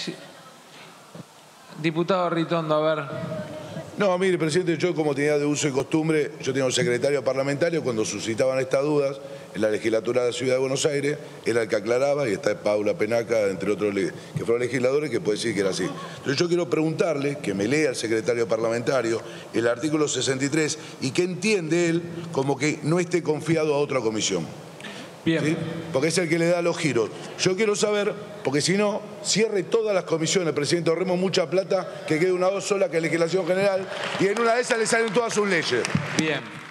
Sí. Diputado Ritondo, a ver. No, mire, presidente, yo como tenía de uso y costumbre, yo tenía un secretario parlamentario cuando suscitaban estas dudas en la legislatura de la Ciudad de Buenos Aires, era el que aclaraba, y está Paula Penaca, entre otros que fueron legisladores, que puede decir que era así. Entonces yo quiero preguntarle, que me lea el secretario parlamentario, el artículo 63, y que entiende él como que no esté confiado a otra comisión. Bien. ¿Sí? Porque es el que le da los giros. Yo quiero saber, porque si no, cierre todas las comisiones, presidente, ahorremos mucha plata, que quede una sola, que es legislación general, y en una de esas le salen todas sus leyes. Bien.